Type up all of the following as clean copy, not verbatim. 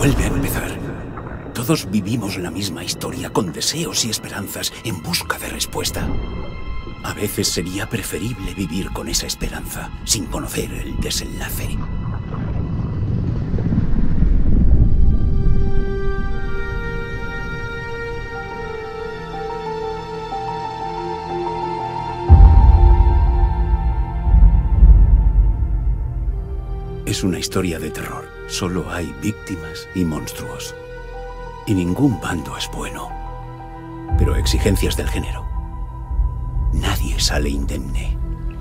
vuelve a empezar. Todos vivimos la misma historia con deseos y esperanzas en busca de respuesta. A veces sería preferible vivir con esa esperanza sin conocer el desenlace. Es una historia de terror. Solo hay víctimas y monstruos. Y ningún bando es bueno. Pero exigencias del género. Nadie sale indemne.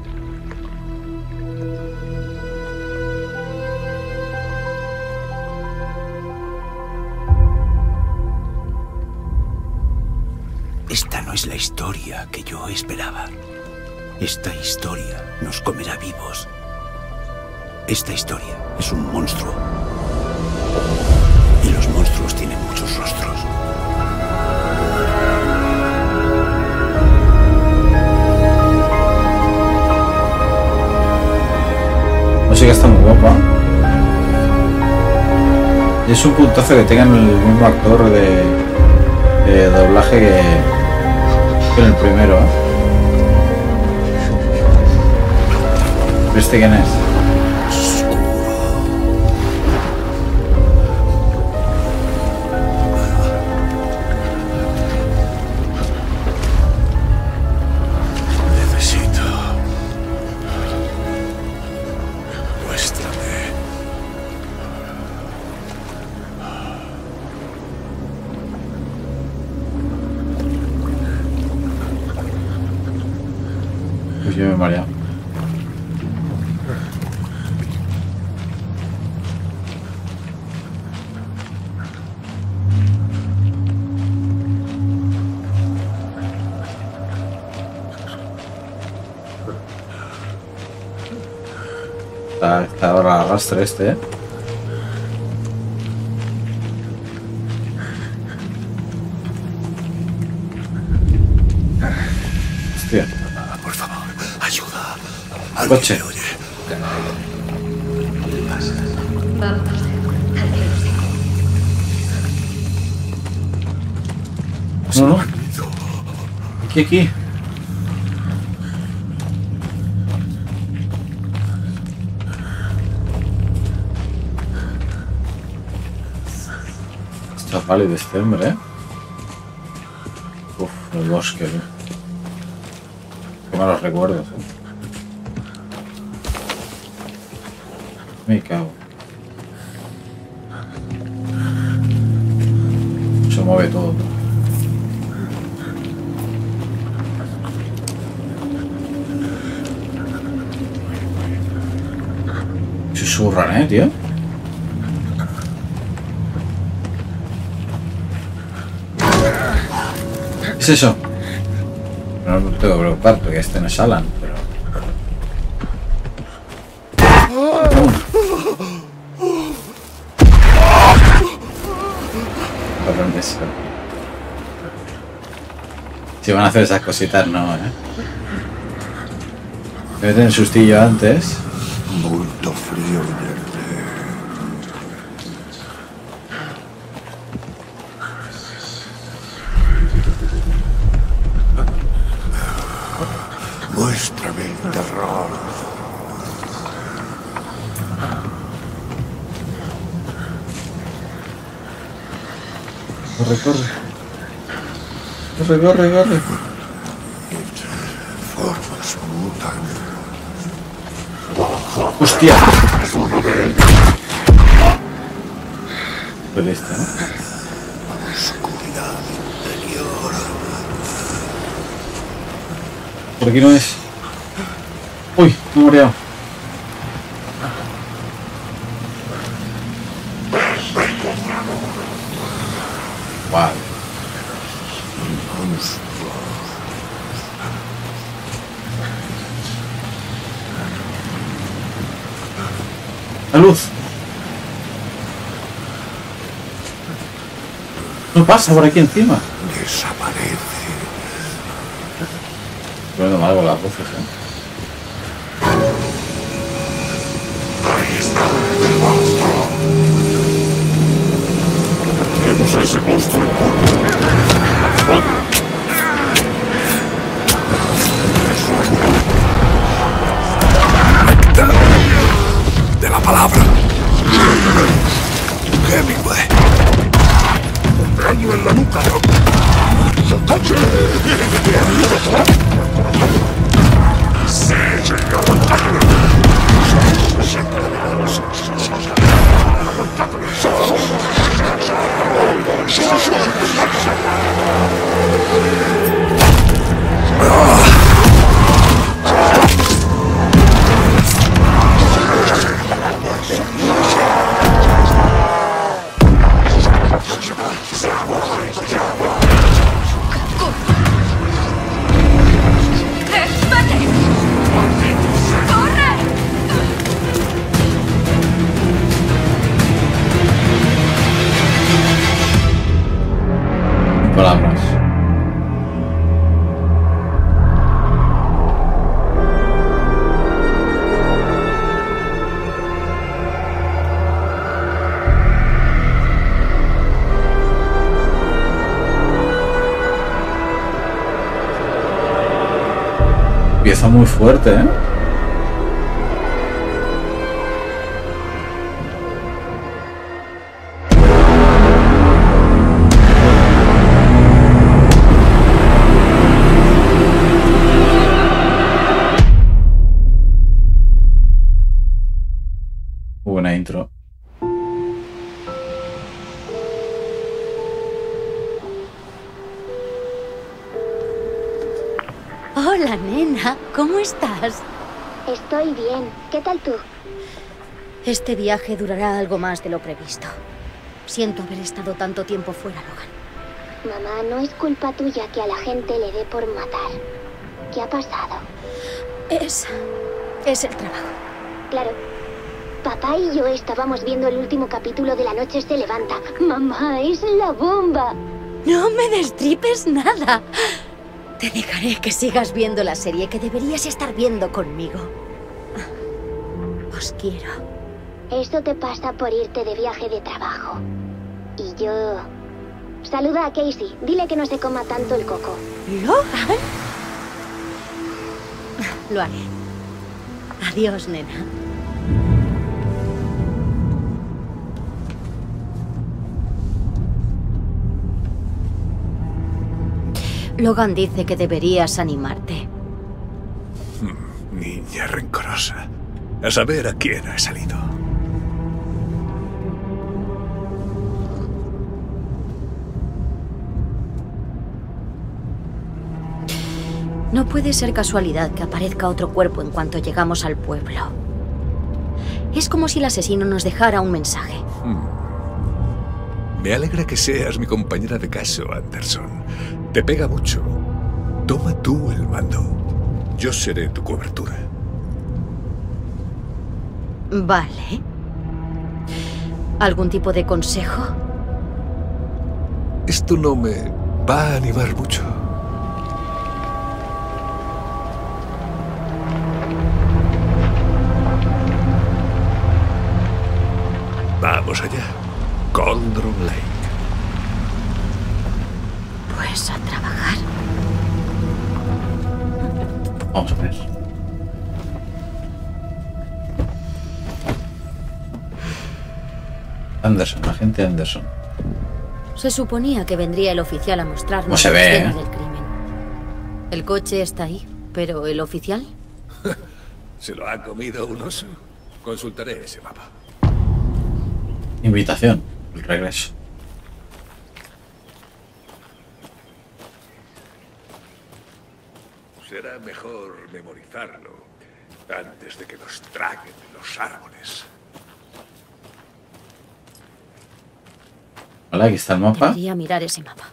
Esta no es la historia que yo esperaba. Esta historia nos comerá vivos. Esta historia es un monstruo. Y los monstruos tienen muchos rostros. La música está muy guapa. Y es un puntazo que tengan el mismo actor de doblaje que en el primero, ¿eh? ¿Este quién es? Pues yo me he mareado. Está ahora arrastre este, ¿eh? Hostia. Por favor, ayuda. Coche. No, no. Aquí. Está pálido este hombre, ¿eh? Uf, el bosque, ¿eh? Qué malos recuerdos, ¿eh? Me cago. Se mueve todo. Susurran, tío. ¿Qué es eso? No me tengo que preocupar porque este no es Alan, pero... Si van a hacer esas cositas, no, ¿eh? Me meten el sustillo antes. Molto frío verde. Muéstrame el terror. Corre. Formas mutan. ¡Hostia! Pues esta, ¿no? Oscuridad interior. Por aquí no es. Uy, me he mareado. Wow. La luz. No pasa por aquí encima. Desaparece. Bueno, mal con las voces, ¿eh? Ahí está el monstruo. Empieza muy fuerte, ¿eh? Buena intro. Hola, nena. ¿Cómo estás? Estoy bien. ¿Qué tal tú? Este viaje durará algo más de lo previsto. Siento haber estado tanto tiempo fuera, Logan. Mamá, no es culpa tuya que a la gente le dé por matar. ¿Qué ha pasado? Es el trabajo. Claro. Papá y yo estábamos viendo el último capítulo de La Noche se levanta. Mamá, es la bomba. No me destripes nada. Te dejaré que sigas viendo la serie que deberías estar viendo conmigo. Os quiero. Eso te pasa por irte de viaje de trabajo. Y yo... Saluda a Casey. Dile que no se coma tanto el coco. ¿Logan? Lo haré. Adiós, nena. Logan dice que deberías animarte. Niña rencorosa. A saber a quién ha salido. No puede ser casualidad que aparezca otro cuerpo en cuanto llegamos al pueblo. Es como si el asesino nos dejara un mensaje. Me alegra que seas mi compañera de caso, Anderson. Te pega mucho. Toma tú el mando. Yo seré tu cobertura. Vale. ¿Algún tipo de consejo? Esto no me va a animar mucho. Vamos allá. Cauldron Lake. Pues a trabajar. Vamos a ver. Anderson, agente Anderson. Se suponía que vendría el oficial a mostrarnos ¿Cómo se la ve, escena del crimen. El coche está ahí, pero ¿el oficial? ¿Se lo ha comido un oso? Consultaré ese mapa. Invitación. El regreso. Será mejor memorizarlo antes de que nos traguen los árboles. Vale, aquí está el mapa. Debería mirar ese mapa.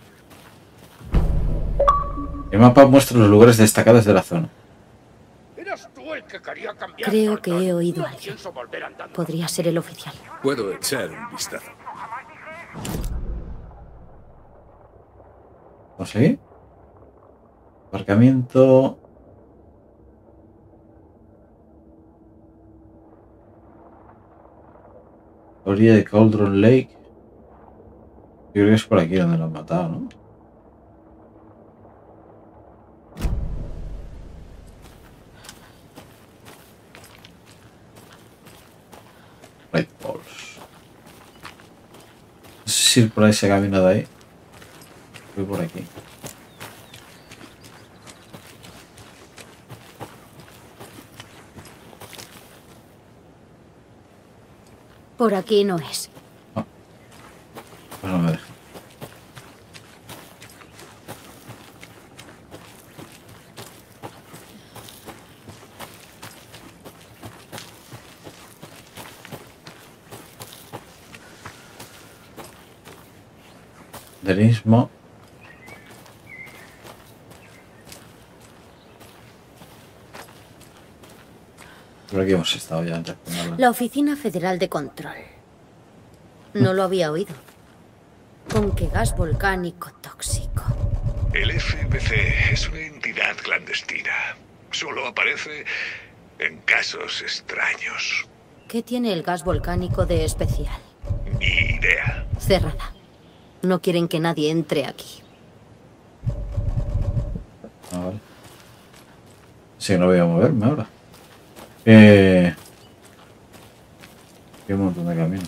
El mapa muestra los lugares destacados de la zona. Creo que he oído a alguien. Podría ser el oficial. Puedo echar un vistazo. ¿Vamos ahí? Aparcamiento. Orilla de Cauldron Lake. Yo creo que es por aquí donde lo han matado, ¿no? Red Balls. No sé si por ahí se camina de ahí. Voy por aquí. Por aquí no es. Pues no me deja. Del mismo. Por aquí hemos estado ya antes. La Oficina Federal de Control. No lo había oído. ¿Con qué gas volcánico tóxico? El FBC es una entidad clandestina. Solo aparece en casos extraños. ¿Qué tiene el gas volcánico de especial? Ni idea. Cerrada. No quieren que nadie entre aquí. Ah, vale. Sí, no voy a moverme ahora. Hay un montón de caminos.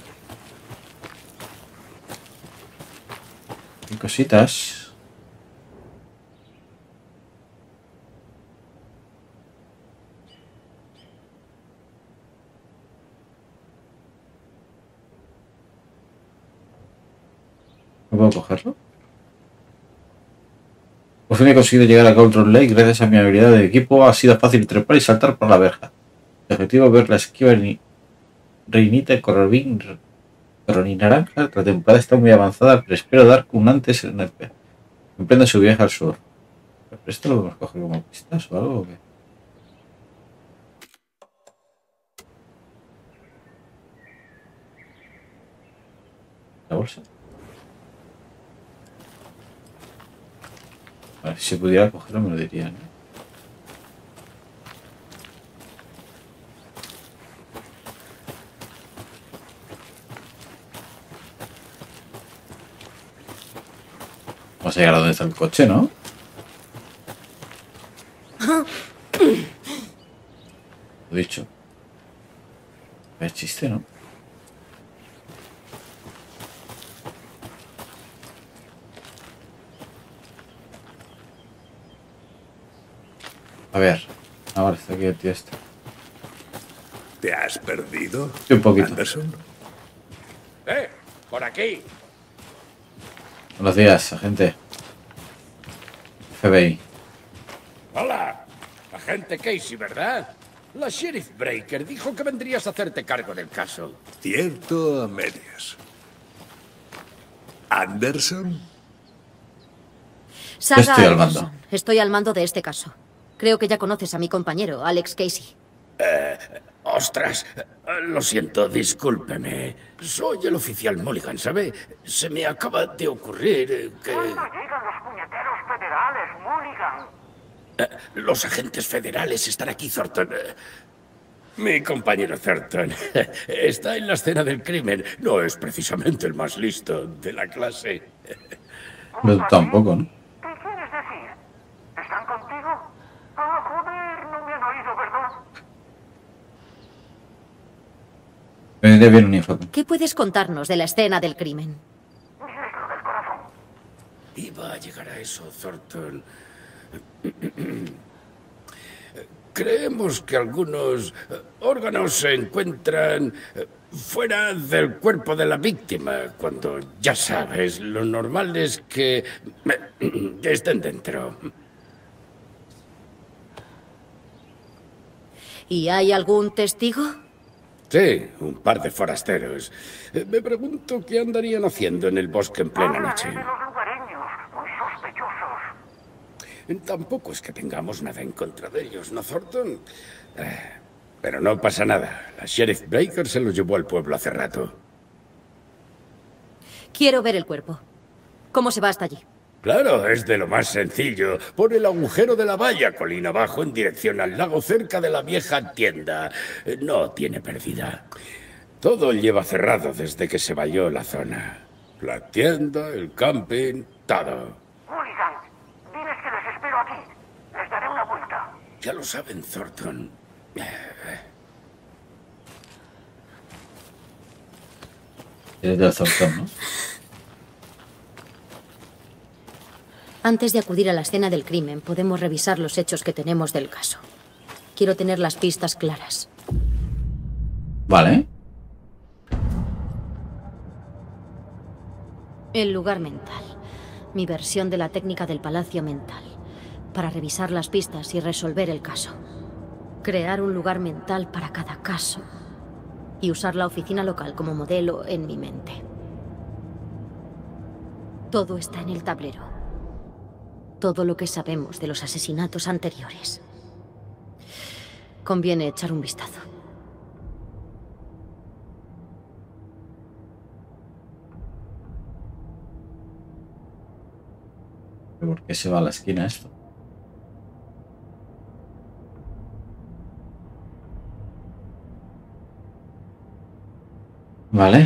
Y cositas. ¿No puedo cogerlo? Por fin he conseguido llegar a Cauldron Lake. Gracias a mi habilidad de equipo ha sido fácil trepar y saltar por la verja. El objetivo es ver la esquiva reinita Corvin naranja. La temporada está muy avanzada, pero espero dar un antes en el emprenda su viaje al sur. ¿Esto lo podemos coger como pistas o algo o qué? ¿La bolsa? A ver, si se pudiera cogerlo me lo dirían, ¿no? Vamos a llegar a donde está el coche, ¿no? Lo dicho. Es chiste, ¿no? A ver. Ahora está aquí el tío este. ¿Te has perdido? Sí, un poquito. Anderson. Por aquí. Buenos días, agente. FBI. Hola, agente Casey, ¿verdad? La Sheriff Breaker dijo que vendrías a hacerte cargo del caso. Cierto a medias. ¿Anderson? Saga Estoy al Anderson. mando. Estoy al mando de este caso. Creo que ya conoces a mi compañero, Alex Casey. Ostras, lo siento, discúlpeme. Soy el oficial Mulligan, ¿sabe? Se me acaba de ocurrir que... ¿Cuándo llegan los puñeteros federales, Mulligan? los agentes federales están aquí, Thornton. Mi compañero Thornton está en la escena del crimen. No es precisamente el más listo de la clase. Yo tampoco, ¿no? ¿Qué quieres decir? ¿Están contigo? Ah, joder, no me han oído, ¿verdad? Me vendría bien un informe. ¿Qué puedes contarnos de la escena del crimen? Ministro del corazón. Iba a llegar a eso, Thornton. Creemos que algunos órganos se encuentran fuera del cuerpo de la víctima, cuando, ya sabes, lo normal es que estén dentro. ¿Y hay algún testigo? Sí, un par de forasteros. Me pregunto qué andarían haciendo en el bosque en plena noche. De los lugareños, muy sospechosos. Tampoco es que tengamos nada en contra de ellos, ¿no, Thornton? Pero no pasa nada. La Sheriff Breaker se lo llevó al pueblo hace rato. Quiero ver el cuerpo. ¿Cómo se va hasta allí? Claro, es de lo más sencillo. Por el agujero de la valla, colina abajo, en dirección al lago, cerca de la vieja tienda. No tiene pérdida. Todo lleva cerrado desde que se valló la zona. La tienda, el camping, todo. Mulligan, diles que les espero aquí. Les daré una vuelta. Ya lo saben, Thornton. Es del Thornton, ¿no? Antes de acudir a la escena del crimen, podemos revisar los hechos que tenemos del caso. Quiero tener las pistas claras. Vale. El lugar mental. Mi versión de la técnica del palacio mental. Para revisar las pistas y resolver el caso. Crear un lugar mental para cada caso. Y usar la oficina local como modelo en mi mente. Todo está en el tablero. Todo lo que sabemos de los asesinatos anteriores. Conviene echar un vistazo. ¿Por qué se va a la esquina esto? Vale.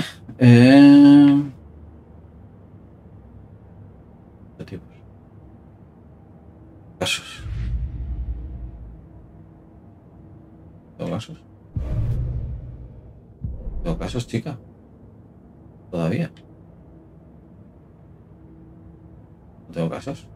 Objetivos. Casos. ¿Tengo casos, chica? Todavía. ¿No tengo casos?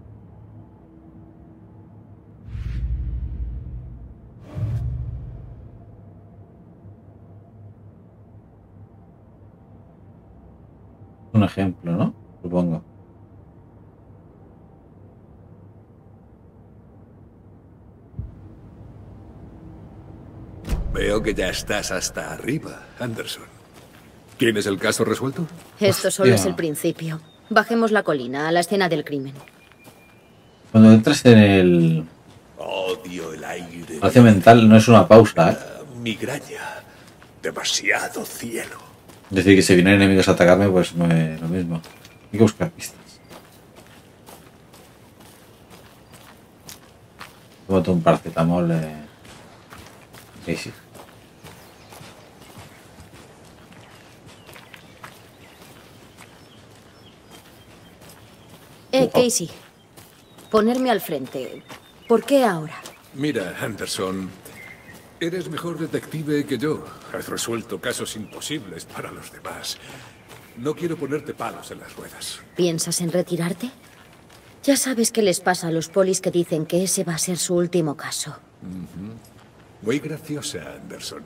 Un ejemplo, ¿no? Supongo. Veo que ya estás hasta arriba, Anderson. ¿Tienes el caso resuelto? Esto solo es Hostia. el principio. Bajemos la colina, a la escena del crimen. Cuando entras en el Odio el aire. palacio mental no es una pausa, ¿eh? Migraña. Demasiado cielo. Es decir, que si vienen enemigos a atacarme, pues no es lo mismo. Hay que buscar pistas. Tómate un paracetamol. Sí, sí. Casey. Ponerme al frente. ¿Por qué ahora? Mira, Anderson, eres mejor detective que yo. Has resuelto casos imposibles para los demás. No quiero ponerte palos en las ruedas. ¿Piensas en retirarte? Ya sabes qué les pasa a los polis que dicen que ese va a ser su último caso. Muy graciosa, Anderson.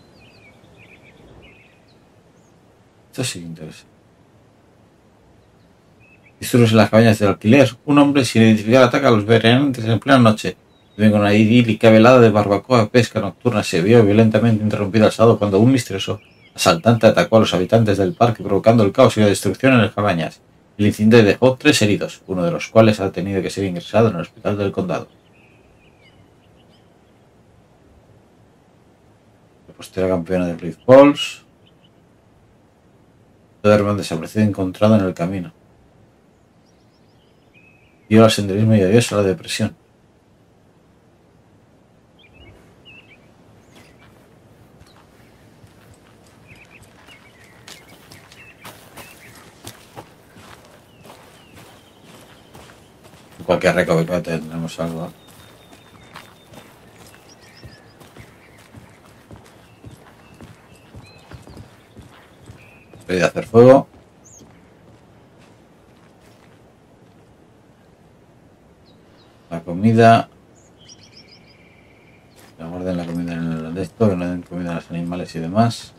Esto sí interesa. Disturbios en las cabañas del alquiler. Un hombre sin identificar ataca a los veraneantes en plena noche. Viven con una idílica velada de barbacoa, pesca nocturna. Se vio violentamente interrumpida el sábado cuando un misterioso asaltante atacó a los habitantes del parque, provocando el caos y la destrucción en las cabañas. El incidente dejó 3 heridos, uno de los cuales ha tenido que ser ingresado en el hospital del condado. Repostera campeona de Blitz Balls. Doberman desaparecido encontrado en el camino. Dio al senderismo y adiós a la depresión. En cualquier recoveco tendremos algo. Voy a hacer fuego. La comida. Que guarden la comida en el de esto, que no den comida a los animales y demás.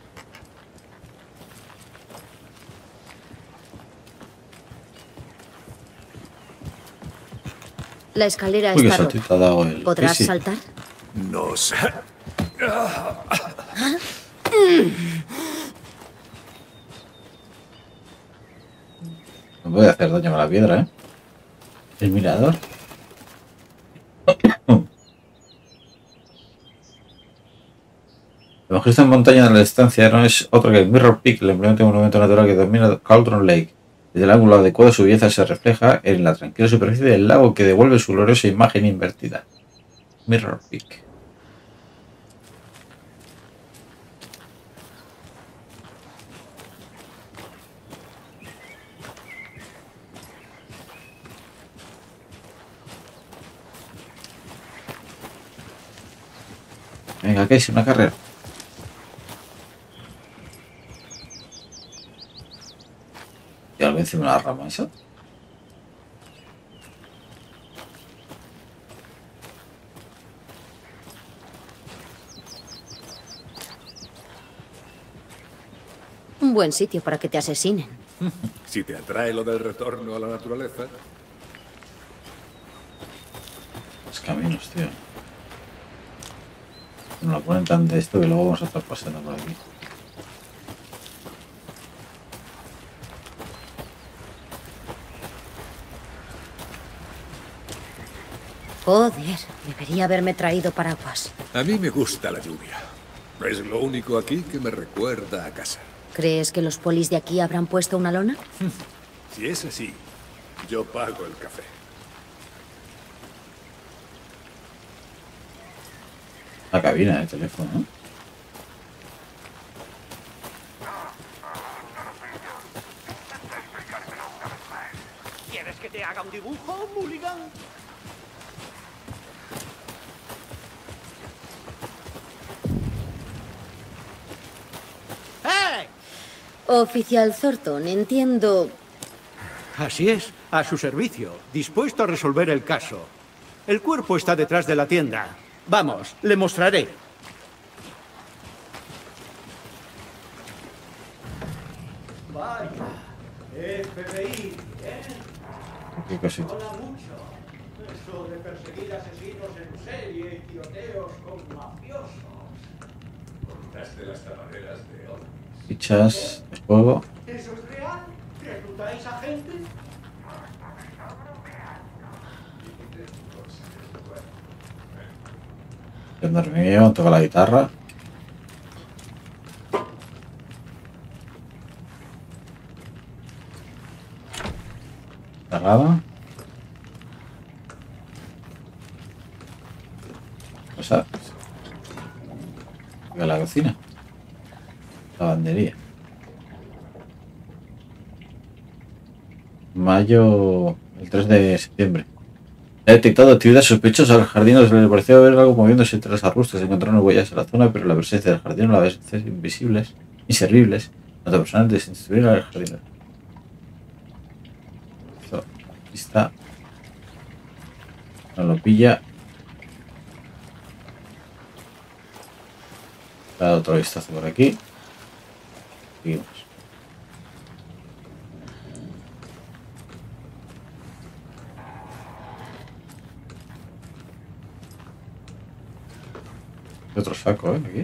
La escalera Uy, qué está saltito rota. ha dado el... ¿Podrás sí, sí. saltar? No sé. No puede hacer daño a la piedra, ¿eh? El mirador. La majestad en montaña de la distancia no es otro que el Mirror Peak, el emblemático monumento natural que domina Cauldron Lake. Desde el ángulo adecuado su belleza se refleja en la tranquila superficie del lago que devuelve su gloriosa imagen invertida. Mirror Peak. Venga, ¿qué es? Una carrera. ¿Y algo encima de la rama esa? Un buen sitio para que te asesinen. Si te atrae lo del retorno a la naturaleza. Los caminos, tío. Nos lo ponen tan de esto que luego vamos a estar pasando por aquí. Joder, debería haberme traído paraguas. A mí me gusta la lluvia. Es lo único aquí que me recuerda a casa. ¿Crees que los polis de aquí habrán puesto una lona? Si es así, yo pago el café. La cabina de teléfono, ¿no? ¿Quieres que te haga un dibujo, Mulligan? Oficial Thornton, entiendo... Así es, a su servicio, dispuesto a resolver el caso. El cuerpo está detrás de la tienda. Vamos, le mostraré. Vaya, FBI, Qué cosita. mola mucho. Eso de perseguir asesinos en serie y tiroteos con mafiosos. Cortaste las tapaderas de oro. Fichas de juego. ¿Eso es real? ¿Reclutáis a gente? El dormimio, toca la guitarra. Cerrada. Cosa. A la cocina. Lavandería. Mayo, el 3 de septiembre. He detectado actividad sospechosa al jardín. Le pareció haber algo moviéndose entre las arbustos. Se encontraron huellas en la zona, pero la presencia del jardín a veces invisibles, inservibles. Nota personal de desinstruir al jardín. Aquí está. No lo pilla. Le he dado otro vistazo por aquí. Seguimos. Otro saco, aquí.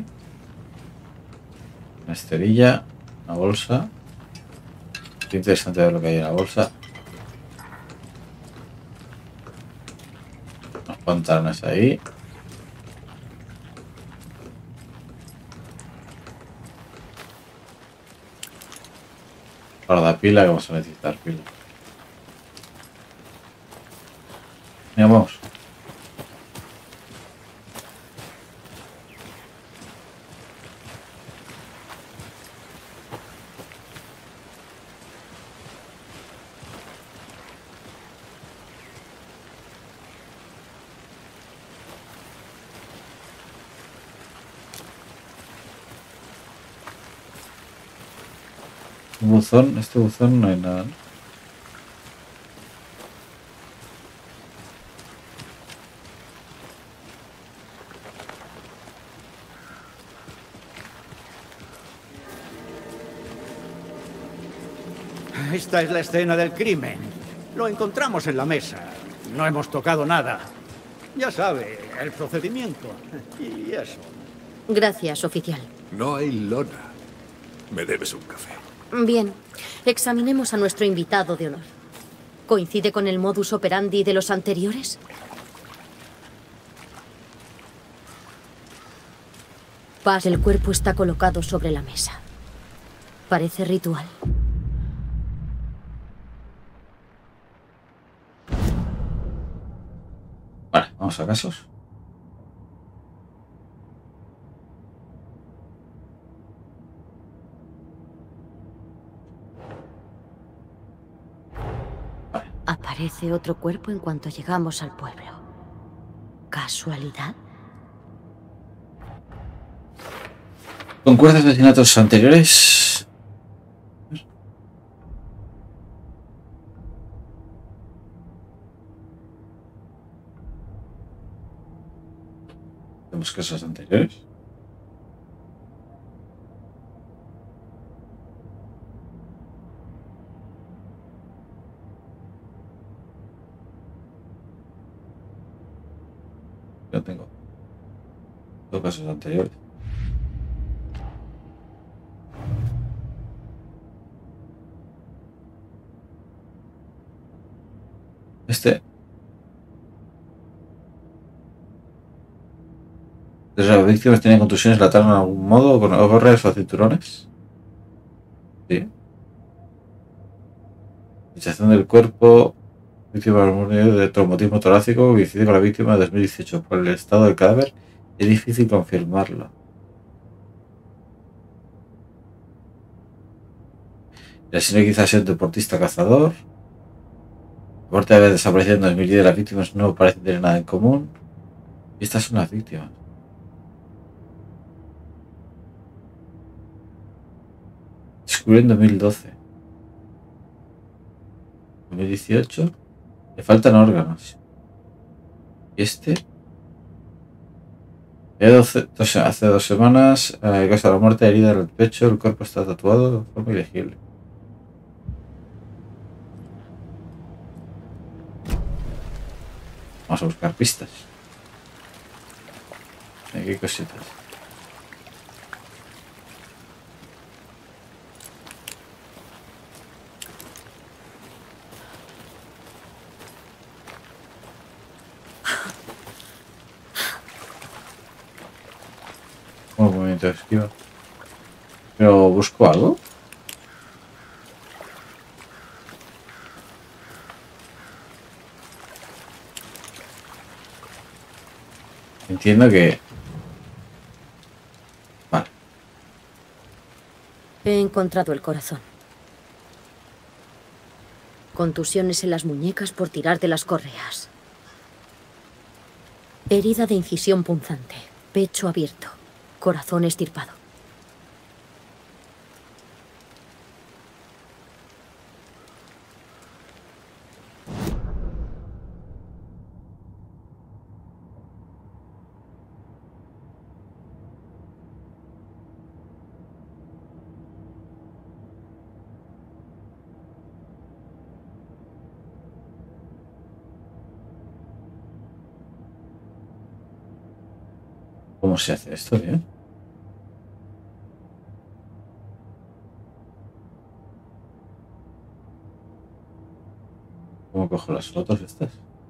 Una esterilla, una bolsa. Qué interesante ver lo que hay en la bolsa. Unos pantalones ahí. Guardapila, que vamos a necesitar pila. Venga, vamos. Buzón, este buzón no hay nada, ¿no? Esta es la escena del crimen. Lo encontramos en la mesa. No hemos tocado nada. Ya sabe, el procedimiento. Y eso. Gracias, oficial. No hay lona. Me debes un café. Bien, examinemos a nuestro invitado de honor. ¿Coincide con el modus operandi de los anteriores? Paz, el cuerpo está colocado sobre la mesa. Parece ritual. Vale, vamos a casos. Aparece otro cuerpo en cuanto llegamos al pueblo. ¿Casualidad? ¿Concuerda asesinatos anteriores? Tenemos casos anteriores. Yo tengo dos casos anteriores. Las víctimas tienen contusiones laterales en algún modo, con overres o cinturones. Sí. Fichación del cuerpo. Víctima de traumatismo torácico, coincide con la víctima de 2018. Por el estado del cadáver es difícil confirmarlo. El asesino quizás sea un deportista cazador. Aparte de haber desaparecido en 2010, las víctimas no parecen tener nada en común. Y estas son las víctimas. descubrió en 2012. 2018. Le faltan órganos. ¿Y este? Hace 2 semanas, causa la muerte, herida en el pecho, el cuerpo está tatuado de forma ilegible. Vamos a buscar pistas. Aquí cositas. Un movimiento de esquiva. Pero busco algo. Entiendo que... Vale. He encontrado el corazón. Contusiones en las muñecas por tirar de las correas. Herida de incisión punzante. Pecho abierto. Corazón estirpado. ¿Cómo se hace esto, bien? ¿Cómo cojo las fotos estas?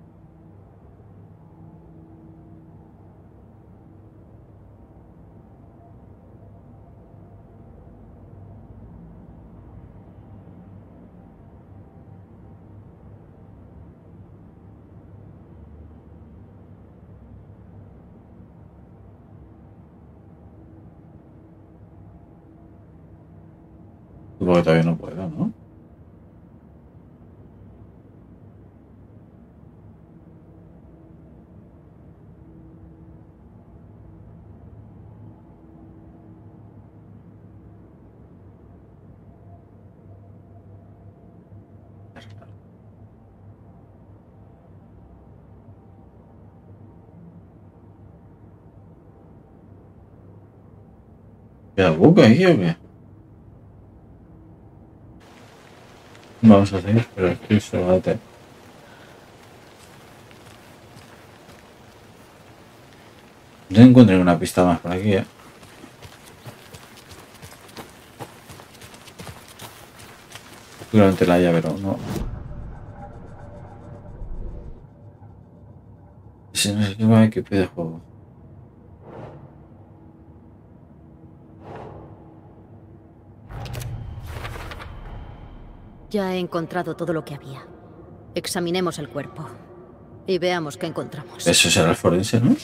Supongo que todavía no puedo, ¿no? ¿Queda buco ahí o qué? Vamos a seguir, pero estoy solo de... No encuentro ninguna pista más por aquí, ¿eh? Seguramente la llave, pero no. Si no sé qué pide juego. Ya he encontrado todo lo que había. Examinemos el cuerpo y veamos qué encontramos. Eso será el forense, ¿no?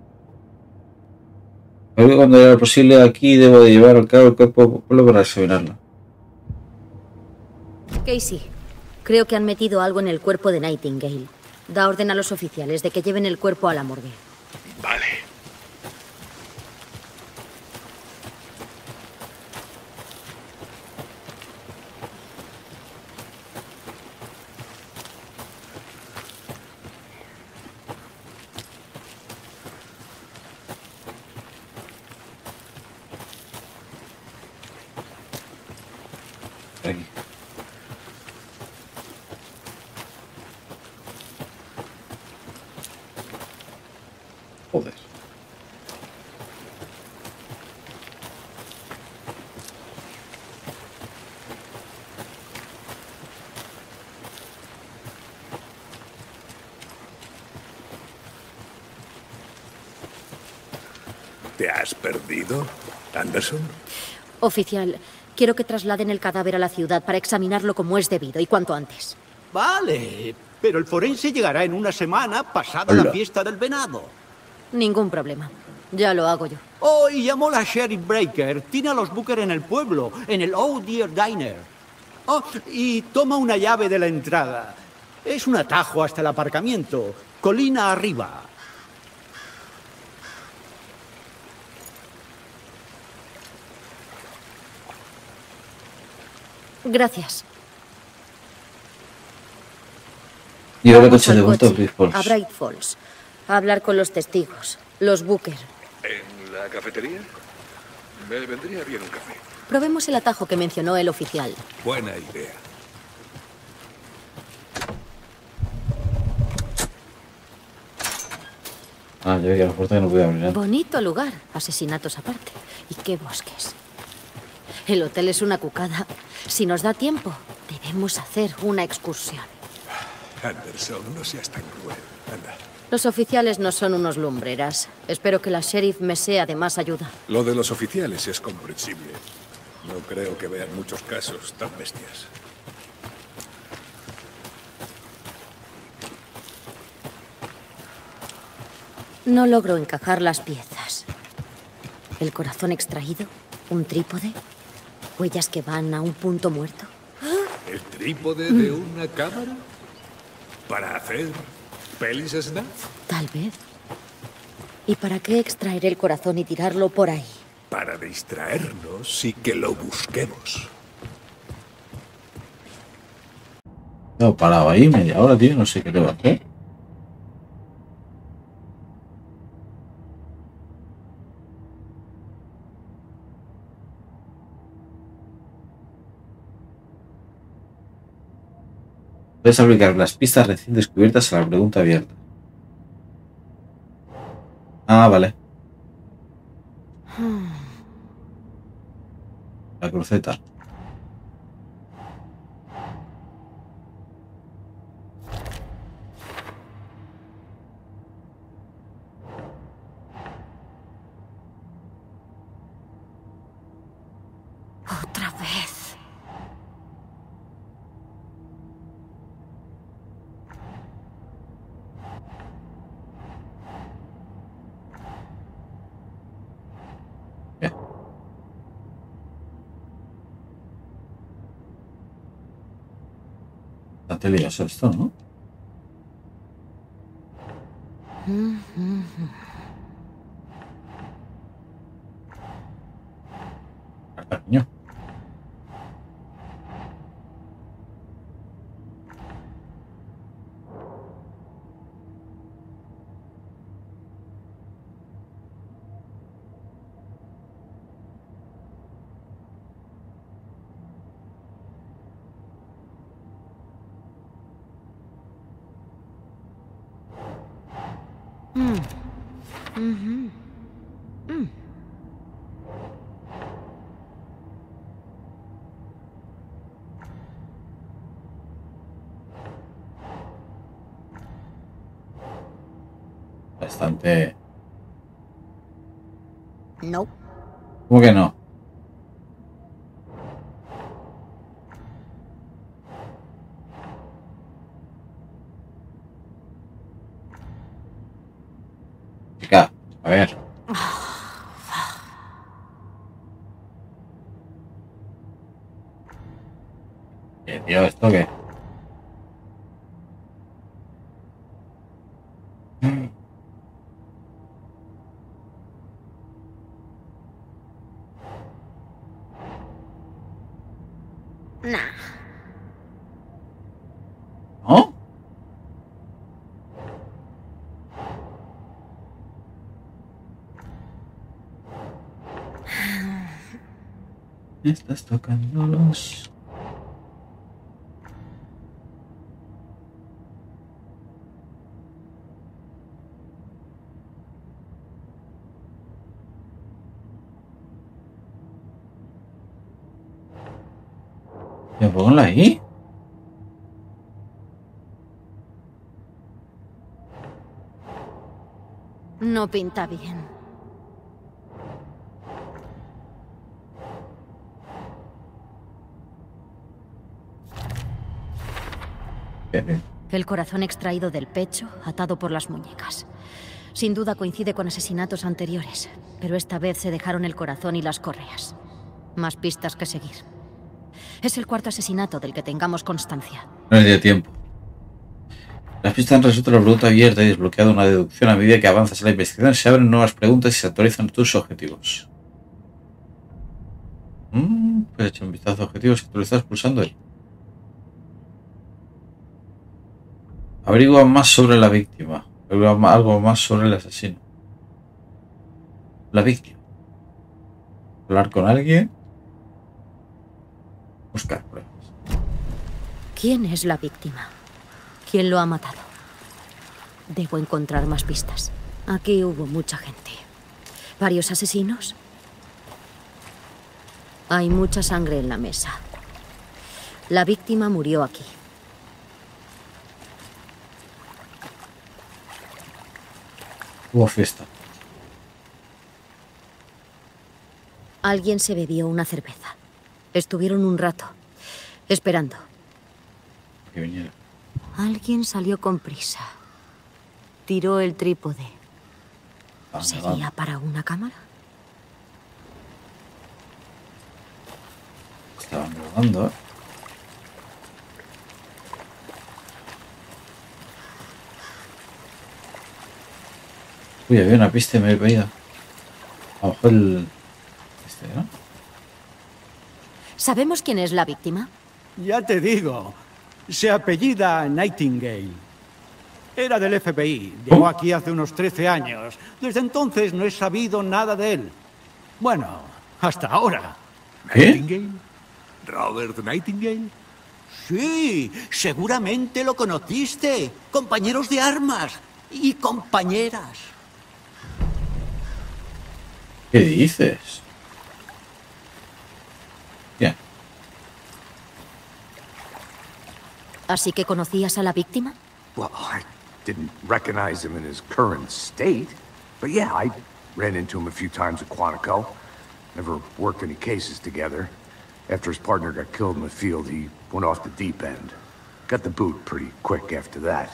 Creo que cuando era posible aquí debo de llevar al cabo el cuerpo para examinarlo. Casey, creo que han metido algo en el cuerpo de Nightingale. Da orden a los oficiales de que lleven el cuerpo a la morgue. Vale. Aquí. Joder. ¿Te has perdido, Anderson? Oficial, quiero que trasladen el cadáver a la ciudad para examinarlo como es debido y cuanto antes. Vale, pero el forense llegará en una semana pasada Hola. la fiesta del venado. Ningún problema. Ya lo hago yo. Oh, y llamó la Sheriff Breaker. Tiene a los Booker en el pueblo, en el Oh Dear Diner. Oh, y toma una llave de la entrada. Es un atajo hasta el aparcamiento. Colina arriba. Gracias. Lleva el Vamos coche al de vuelta a coche, Bright Falls. a Bright Falls. A hablar con los testigos, los Booker. ¿En la cafetería? Me vendría bien un café. Probemos el atajo que mencionó el oficial. Buena idea. Ah, yo veía la puerta que no podía abrir. Bonito lugar, asesinatos aparte. ¿Y qué bosques? El hotel es una cucada. Si nos da tiempo, debemos hacer una excursión. Anderson, no seas tan cruel. Anda. Los oficiales no son unos lumbreras. Espero que la sheriff me sea de más ayuda. Lo de los oficiales es comprensible. No creo que vean muchos casos tan bestias. No logro encajar las piezas. El corazón extraído, un trípode, huellas que van a un punto muerto. ¿El trípode de una cámara? ¿Para hacer pelis snuff? Tal vez. ¿Y para qué extraer el corazón y tirarlo por ahí? Para distraernos y que lo busquemos. No, parado ahí media hora, tío. No sé qué le va a hacer. Puedes aplicar las pistas recién descubiertas a la pregunta abierta. Ah, vale. La cruceta. Otra vez. Bien. Bastante lioso esto, ¿no? Cariño. Bastante. No. ¿Cómo que no? Chica, a ver. Tío, ¿esto qué? Nah. ¿No? Estás tocando los... Ponla ahí. No pinta bien. Bien. El corazón extraído del pecho, atado por las muñecas. Sin duda coincide con asesinatos anteriores, pero esta vez se dejaron el corazón y las correas. Más pistas que seguir. Es el cuarto asesinato del que tengamos constancia. No hay de tiempo. Las pistas han resuelto la pregunta abierta y desbloqueado una deducción. A medida que avanzas en la investigación se abren nuevas preguntas y se actualizan tus objetivos. Pues echa un vistazo a objetivos que tú le estás pulsando ahí. Averigua más sobre la víctima. Averigua algo más sobre el asesino. La víctima. Hablar con alguien. Buscar pruebas. ¿Quién es la víctima? ¿Quién lo ha matado? Debo encontrar más pistas. Aquí hubo mucha gente. ¿Varios asesinos? Hay mucha sangre en la mesa. La víctima murió aquí. Hubo fiesta. Alguien se bebió una cerveza. Estuvieron un rato, esperando. Que viniera. Alguien salió con prisa. Tiró el trípode. ¿Sería para una cámara? Estaban grabando, ¿eh? Uy, había una pista y me he caído. A lo mejor el... ¿no? ¿Sabemos quién es la víctima? Ya te digo. Se apellida Nightingale. Era del FBI. Llegó aquí hace unos 13 años. Desde entonces no he sabido nada de él. Bueno, hasta ahora. ¿Nightingale? ¿Robert Nightingale? Sí, seguramente lo conociste. Compañeros de armas y compañeras. ¿Qué dices? Bien. ¿Así que conocías a la víctima? Well, I didn't recognize him in his current state. But yeah, I ran into him a few times at Quantico. Never worked any cases together. After his partner got killed in the field, he went off the deep end. Got the boot pretty quick after that.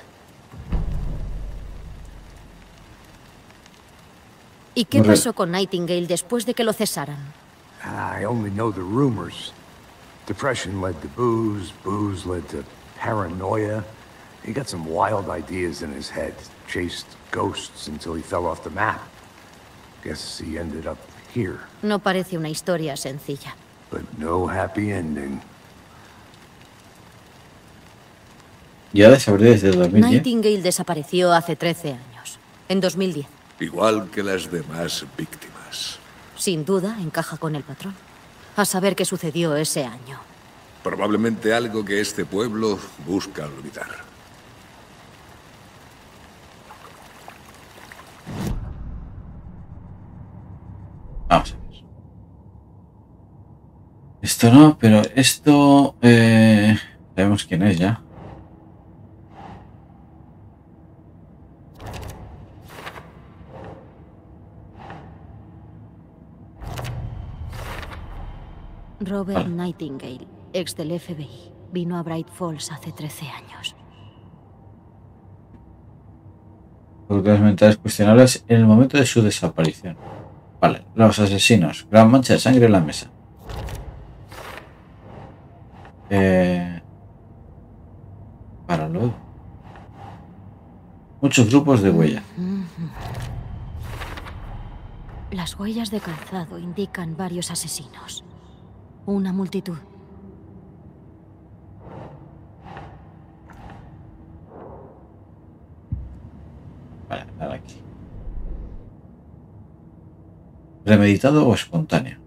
¿Y qué pasó con Nightingale después de que lo cesaran? I only know the rumors. Depression led to booze, booze led to paranoia. He got some wild ideas in his head. Chased ghosts until he fell off the map. Guess he ended up here. No parece una historia sencilla. But no happy ending. Ya desapareció desde 2010. Nightingale desapareció hace 13 años. En 2010. Igual que las demás víctimas. Sin duda, encaja con el patrón. A saber qué sucedió ese año. Probablemente algo que este pueblo busca olvidar. Vamos a ver. Esto no, pero esto... sabemos quién es ya. Robert Nightingale, ex del FBI, vino a Bright Falls hace 13 años. Facultades mentales cuestionables en el momento de su desaparición. Vale, los asesinos. Gran mancha de sangre en la mesa. Para luego. Muchos grupos de huellas. Las huellas de calzado indican varios asesinos. Una multitud. Vale, nada aquí. ¿Premeditado o espontáneo?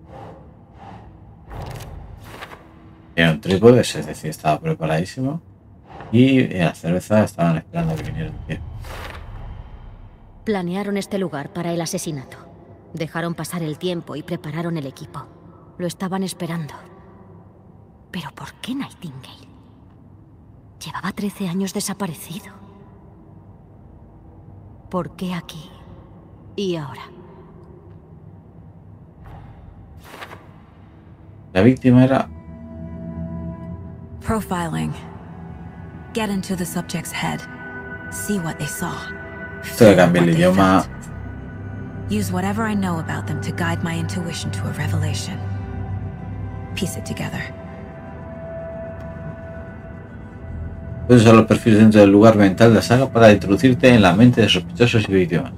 Era un trípode, es decir, estaba preparadísimo. Y en la cerveza estaban esperando que viniera el pie. Planearon este lugar para el asesinato. Dejaron pasar el tiempo y prepararon el equipo. Lo estaban esperando. ¿Pero por qué Nightingale? Llevaba 13 años desaparecido. ¿Por qué aquí? ¿Y ahora? La víctima era... Profiling. Get into the subject's head. See what they saw. Esto le cambia el idioma. Use whatever I know about them to guide my intuition to a revelation. Piece it together. Puedes usar los perfiles dentro del lugar mental de la saga para introducirte en la mente de sospechosos y víctimas.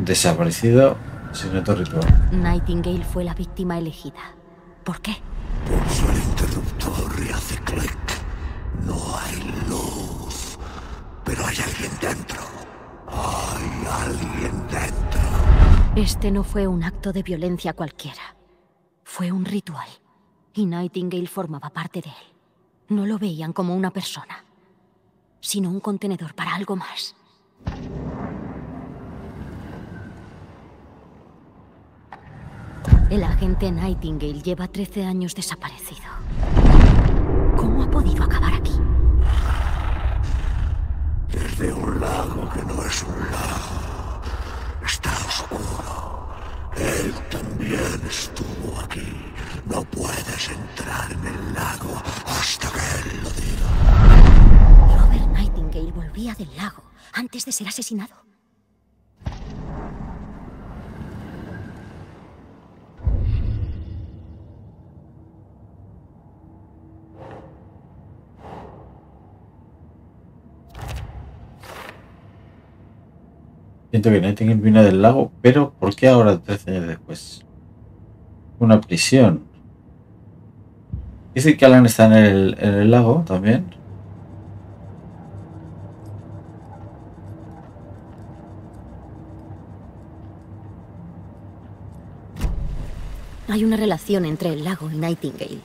Desaparecido. Asesinato ritual. Nightingale fue la víctima elegida. ¿Por qué? Pulso el interruptor y hace clic. No hay luz. Pero hay alguien dentro. Hay alguien dentro. Este no fue un acto de violencia cualquiera. Fue un ritual. Y Nightingale formaba parte de él. No lo veían como una persona, sino un contenedor para algo más. El agente Nightingale lleva 13 años desaparecido. ¿Cómo ha podido acabar aquí? Desde un lago que no es un lago. Está oscuro. Él también estuvo aquí. No puedes entrar en el lago hasta que él lo diga. Robert Nightingale volvía del lago antes de ser asesinado. Siento que Nightingale vino del lago, pero ¿por qué ahora 13 años después? Una prisión. Dice que Alan está en el lago también. Hay una relación entre el lago y Nightingale.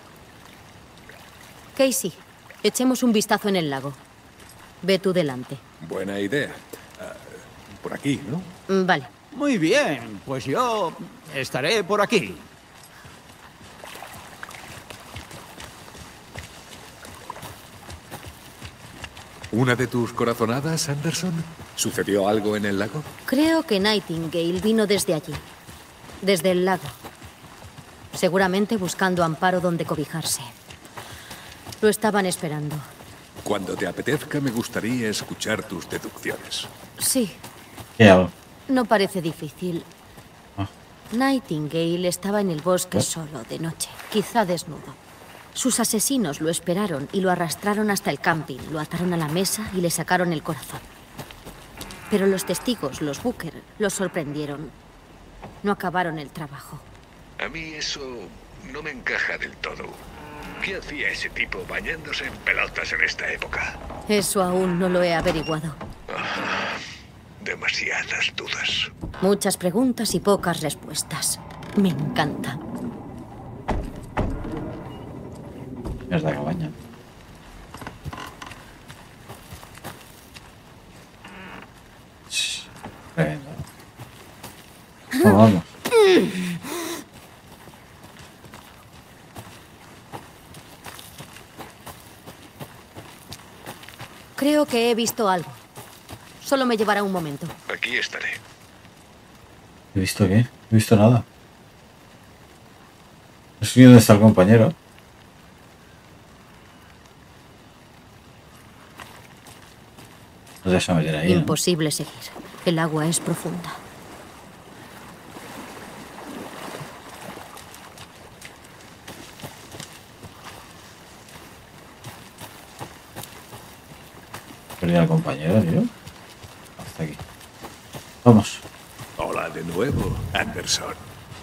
Casey, echemos un vistazo en el lago. Ve tú delante. Buena idea. Por aquí, ¿no? Vale. Muy bien, pues yo estaré por aquí. ¿Una de tus corazonadas, Anderson? ¿Sucedió algo en el lago? Creo que Nightingale vino desde allí. Desde el lago. Seguramente buscando amparo donde cobijarse. Lo estaban esperando. Cuando te apetezca, me gustaría escuchar tus deducciones. Sí. ¿Qué hago? No parece difícil. Ah. Nightingale estaba en el bosque solo, de noche, quizá desnudo. Sus asesinos lo esperaron y lo arrastraron hasta el camping, lo ataron a la mesa y le sacaron el corazón. Pero los testigos, los Booker, lo sorprendieron. No acabaron el trabajo. A mí eso no me encaja del todo. ¿Qué hacía ese tipo bañándose en pelotas en esta época? Eso aún no lo he averiguado. Demasiadas dudas. Muchas preguntas y pocas respuestas. Me encanta. Es la cabaña. Tremendo. Oh, vamos. Creo que he visto algo. Solo me llevará un momento. Aquí estaré. ¿He visto qué? No he visto nada. No sé ni dónde está el compañero. No te vas a meter ahí. Imposible seguir. El agua es profunda. Perdí al compañero, tío. Hasta aquí. Vamos. Hola de nuevo, Anderson.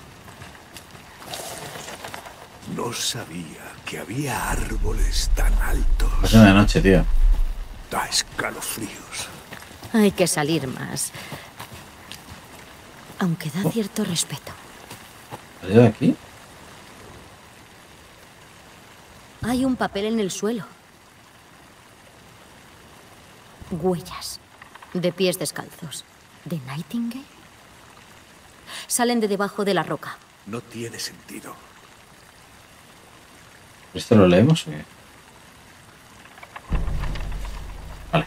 No sabía que había árboles tan altos. Es una noche, tío. Da escalofríos. Hay que salir más. Aunque da cierto respeto. ¿Has ido aquí? Hay un papel en el suelo. Huellas. De pies descalzos. ¿De Nightingale? Salen de debajo de la roca. No tiene sentido. ¿Esto lo leemos o qué? Vale.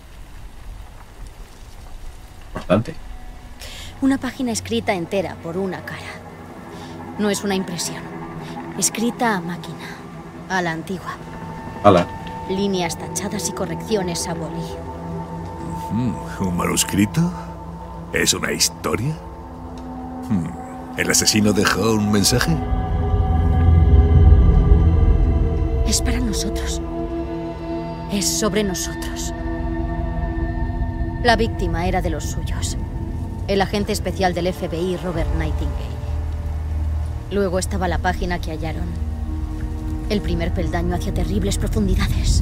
Importante. Una página escrita entera por una cara. No es una impresión. Escrita a máquina. A la antigua. Hala. Líneas tachadas y correcciones a boli. ¿Un manuscrito? ¿Es una historia? ¿El asesino dejó un mensaje? Es para nosotros. Es sobre nosotros. La víctima era de los suyos. El agente especial del FBI, Robert Nightingale. Luego estaba la página que hallaron. El primer peldaño hacia terribles profundidades.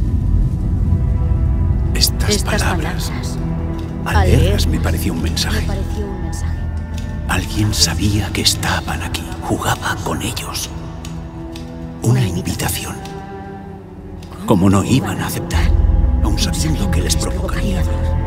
Estas palabras. Al leerlas me pareció un mensaje. Alguien sabía que estaban aquí. Jugaba con ellos. Una invitación. Como no iban a aceptar, aun sabiendo que les provocaría dolor.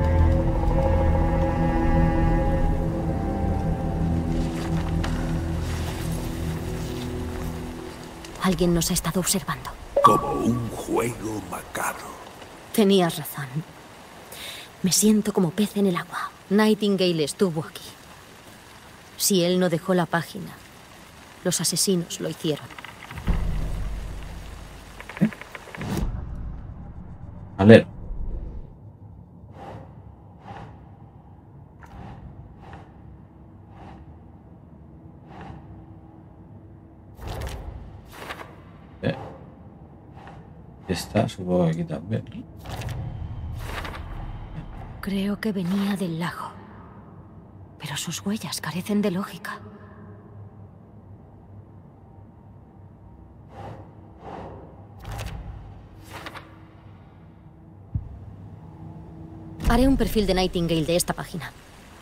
Alguien nos ha estado observando. Como un juego macabro. Tenías razón. Me siento como pez en el agua. Nightingale estuvo aquí. Si él no dejó la página, los asesinos lo hicieron. A leer. Esta supongo que aquí también. Creo que venía del lago. Pero sus huellas carecen de lógica. Haré un perfil de Nightingale de esta página.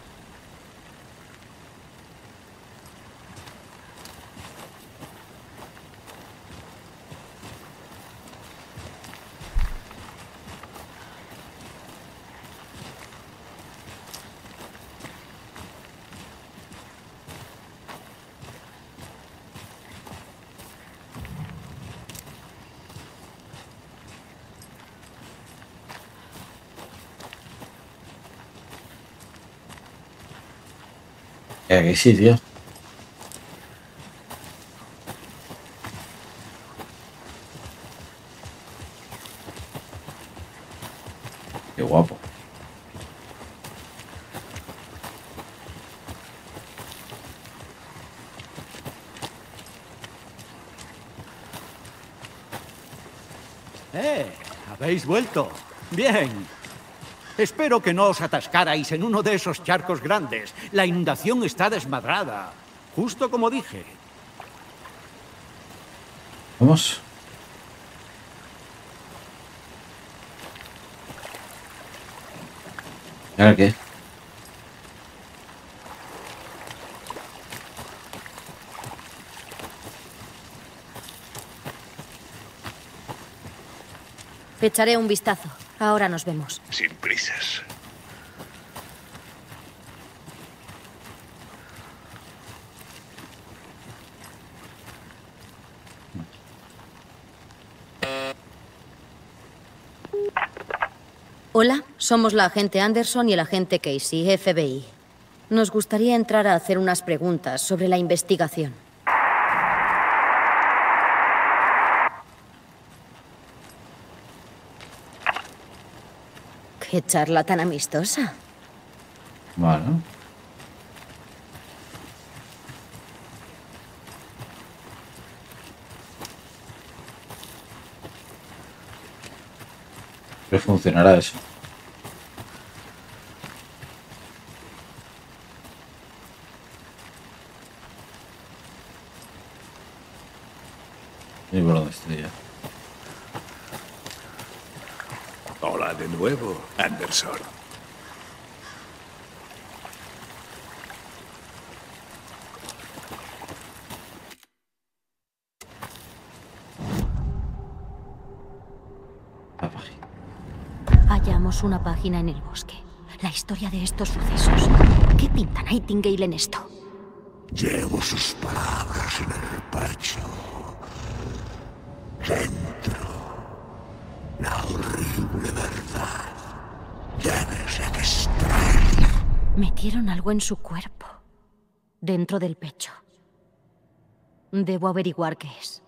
Que sí, tío. Qué guapo. ¿Habéis vuelto? Bien. Espero que no os atascarais en uno de esos charcos grandes. La inundación está desmadrada. Justo como dije. Vamos. ¿Y ahora qué? Echaré un vistazo. Ahora nos vemos. Sin prisas. Hola, somos la agente Anderson y el agente Casey, FBI. Nos gustaría entrar a hacer unas preguntas sobre la investigación. ¡Qué charla tan amistosa! Bueno. ¿Pero funcionará eso? ¿Y por dónde estoy ya? Hola de nuevo, Anderson. Hallamos una página en el bosque. La historia de estos sucesos. ¿Qué pinta Nightingale en esto? Llevo sus palabras en el pecho. Dentro. La horrible verdad. Debes extraerla. Metieron algo en su cuerpo. Dentro del pecho. Debo averiguar qué es.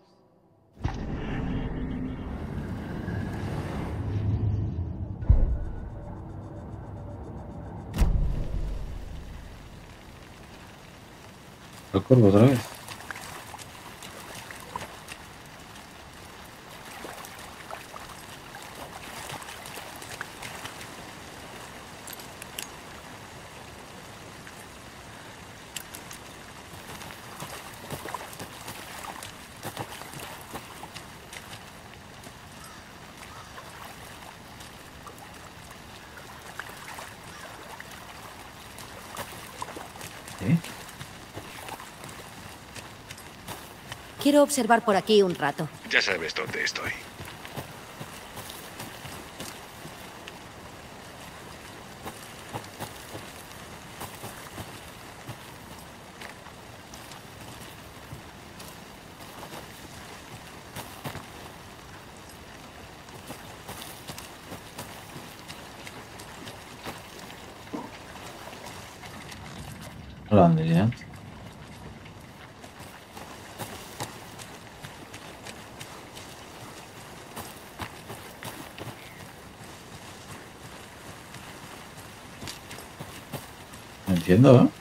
¿El cuervo otra vez? ¿Eh? Quiero observar por aquí un rato. Ya sabes dónde estoy. ¿Dónde ya? No entiendo, ¿eh?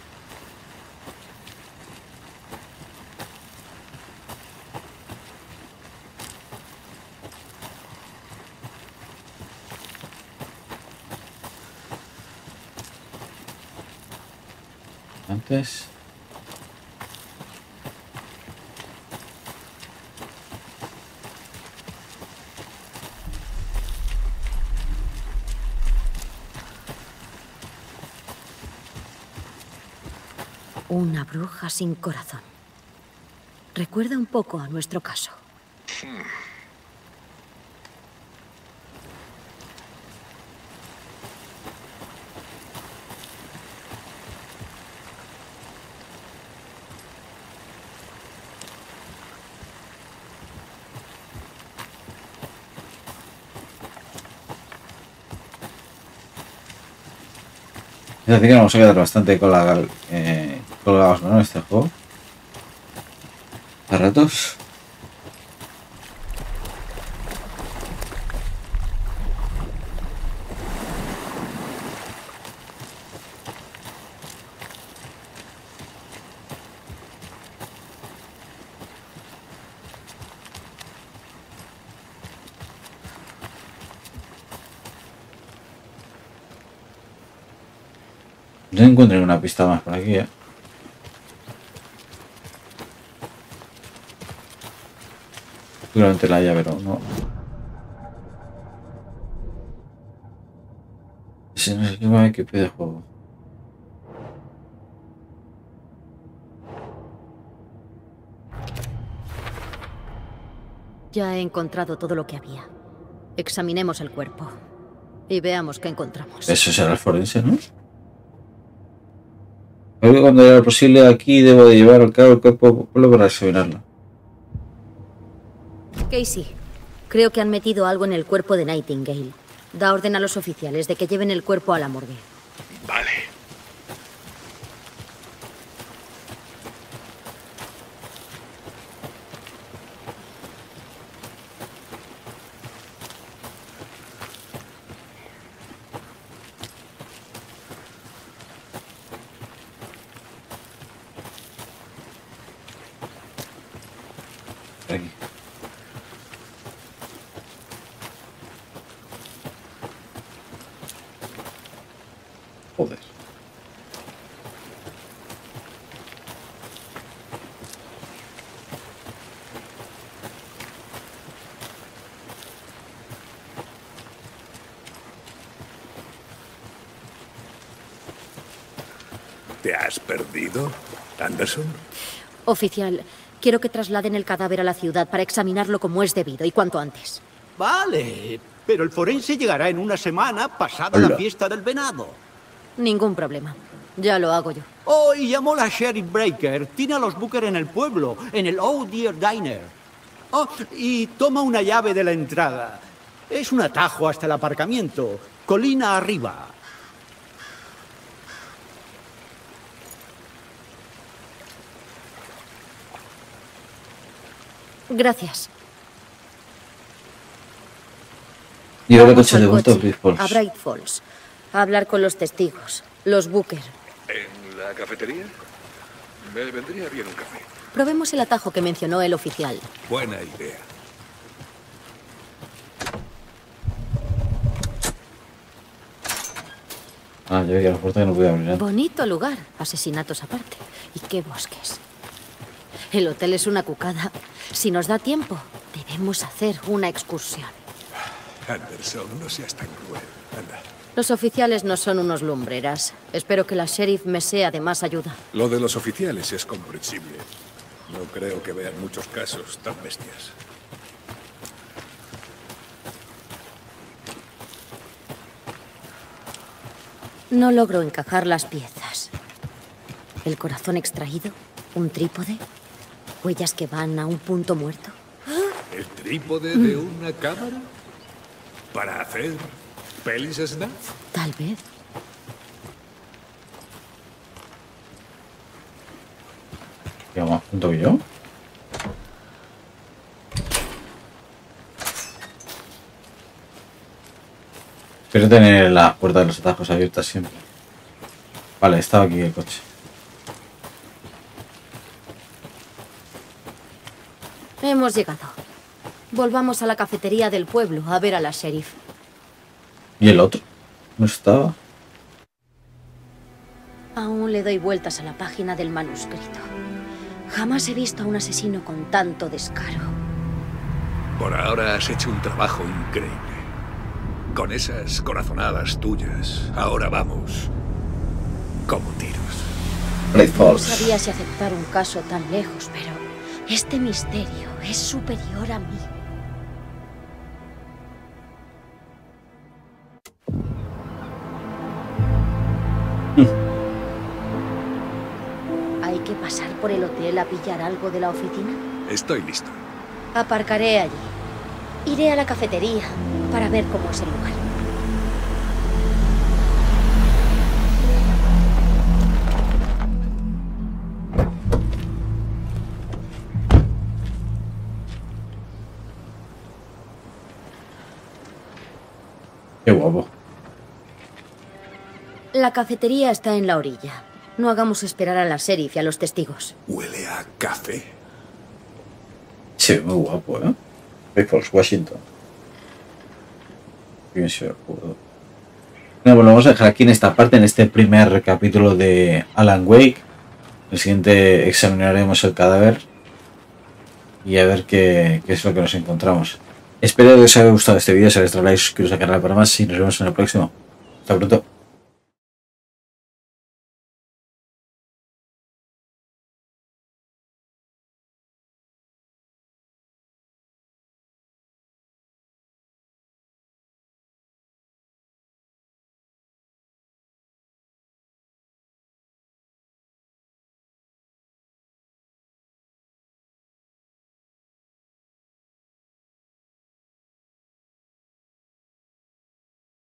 Antes. Una bruja sin corazón. Recuerda un poco a nuestro caso. Es decir, que vamos a quedar bastante colgados, ¿no? En este juego. A ratos. No encuentro una pista más por aquí, ¿eh? Seguramente la haya, pero no. Si no es que qué pide de juego. Ya he encontrado todo lo que había. Examinemos el cuerpo y veamos qué encontramos. Eso será el forense, ¿no? Creo que cuando era posible aquí debo de llevar al cabo el cuerpo para examinarlo. Casey, creo que han metido algo en el cuerpo de Nightingale. Da orden a los oficiales de que lleven el cuerpo a la morgue. Vale. Aquí. Joder. ¿Te has perdido, Anderson? Oficial, quiero que trasladen el cadáver a la ciudad para examinarlo como es debido y cuanto antes. Vale, pero el forense llegará en una semana pasada la fiesta del venado. Ningún problema. Ya lo hago yo. Oh, y llamó la Sheriff Breaker. Tiene a los Booker en el pueblo, en el Oh Dear Diner. Oh, y toma una llave de la entrada. Es un atajo hasta el aparcamiento. Colina arriba. Gracias. Y ahora Vamos coche al de vuelta a coche, Bright Falls. a Bright Falls. A hablar con los testigos, los Booker. ¿En la cafetería? Me vendría bien un café. Probemos el atajo que mencionó el oficial. Buena idea. Ah, ya veía la puerta que no podía abrir. Bonito lugar, asesinatos aparte. Y qué bosques. El hotel es una cucada. Si nos da tiempo, debemos hacer una excursión. Anderson, no seas tan cruel. Anda. Los oficiales no son unos lumbreras. Espero que la sheriff me sea de más ayuda. Lo de los oficiales es comprensible. No creo que vean muchos casos tan bestias. No logro encajar las piezas. El corazón extraído, un trípode, huellas que van a un punto muerto. ¿El trípode de una cámara? ¿Para hacer pelis snuff? Tal vez. ¿Qué más punto que yo? Quiero tener las puertas de los atajos abiertas siempre. Vale, estaba aquí el coche. Hemos llegado. Volvamos a la cafetería del pueblo a ver a la sheriff. ¿Y el otro? ¿No estaba? Aún le doy vueltas a la página del manuscrito. Jamás he visto a un asesino con tanto descaro. Por ahora has hecho un trabajo increíble. Con esas corazonadas tuyas, ahora vamos como tiros. No sabía si aceptar un caso tan lejos, pero este misterio es superior a mí. ¿Hay que pasar por el hotel a pillar algo de la oficina? Estoy listo. Aparcaré allí. Iré a la cafetería para ver cómo es el lugar. Qué guapo. La cafetería está en la orilla. No hagamos esperar a la sheriff y a los testigos. Huele a café. Sí, muy guapo, ¿eh? Falls, Washington. Bien, sí, bueno, pues lo vamos a dejar aquí en esta parte, en este primer capítulo de Alan Wake. En el siguiente examinaremos el cadáver y a ver qué es lo que nos encontramos. Espero que os haya gustado este vídeo, si os like, suscribiros al canal para más y nos vemos en el próximo. Hasta pronto.